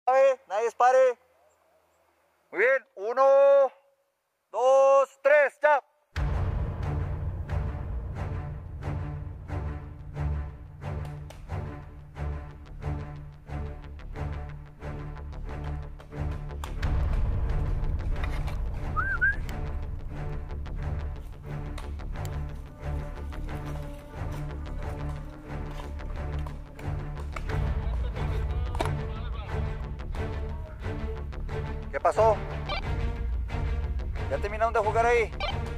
Nadie dispare. Muy bien. 1, 2, 3, ya. ¿Qué pasó? ¿Ya terminaron de jugar ahí?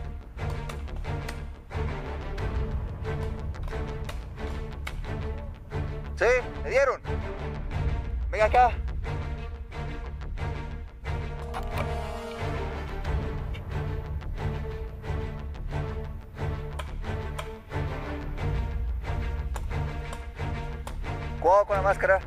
¿Sí? ¿Le dieron? Venga acá. Cuidado con la máscara.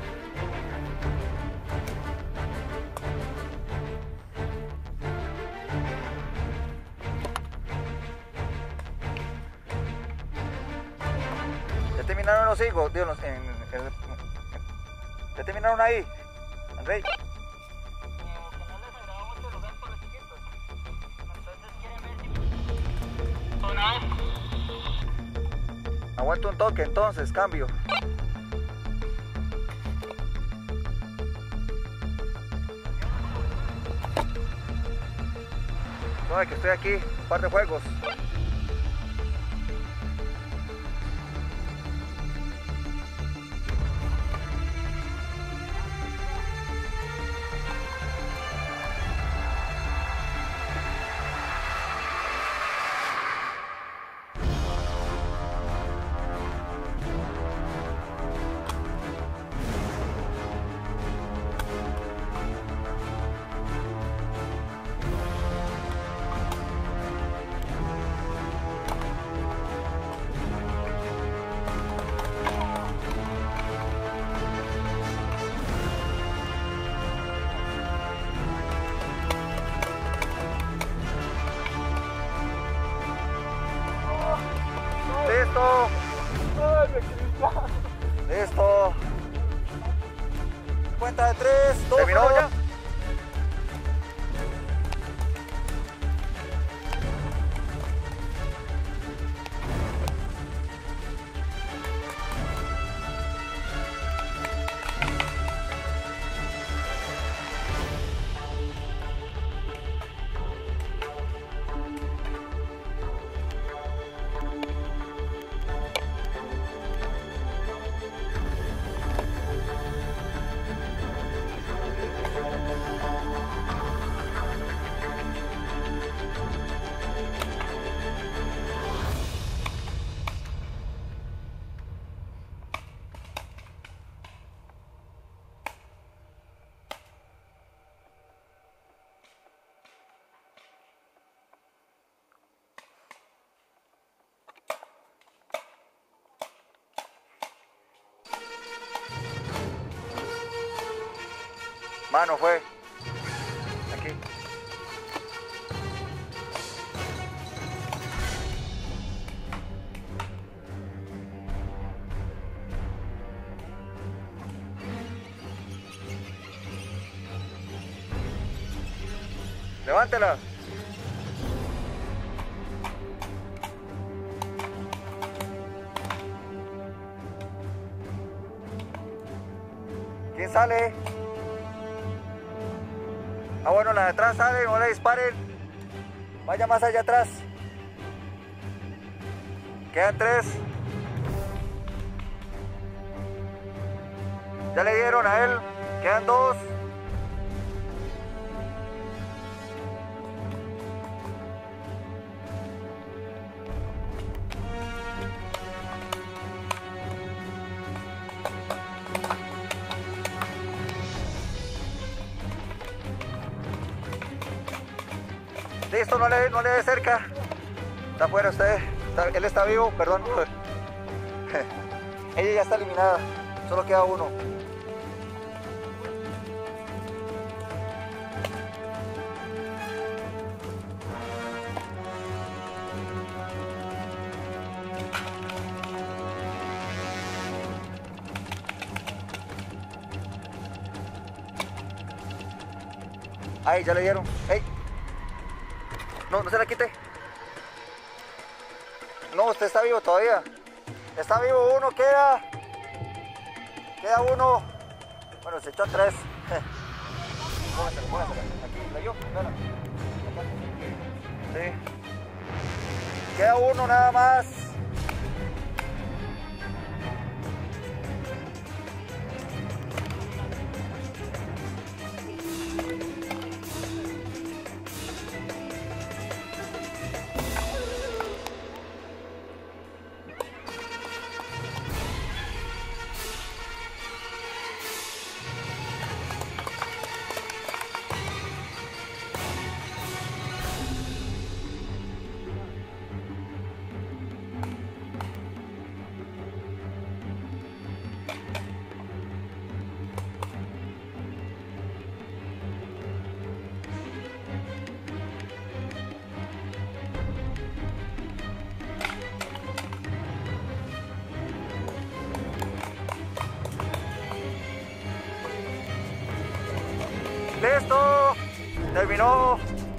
¿Ya terminaron los higos? Dios, ¿ya terminaron ahí? Andrei. Aguanto un toque entonces, cambio. No, que estoy aquí, un par de juegos. Listo. Listo. Cuenta de 3, 2, ¿terminó ya? Mano fue. Aquí. Levántela. ¿Quién sale? Ah, bueno, la de atrás sale, no le disparen. Vaya más allá atrás. Quedan 3. Ya le dieron a él. Quedan 2. Listo, no le dé cerca. Está afuera usted. Él está vivo, perdón. Ella ya está eliminada. Solo queda uno. Ahí, ya le dieron. Hey. No, no se la quite. No, usted está vivo todavía. Está vivo uno, queda. Queda uno. Bueno, se echó 3. Póngasela, póngasela. Aquí, la yo, véala. Acá. Sí. Queda uno nada más. ¡Listo! ¡Terminó!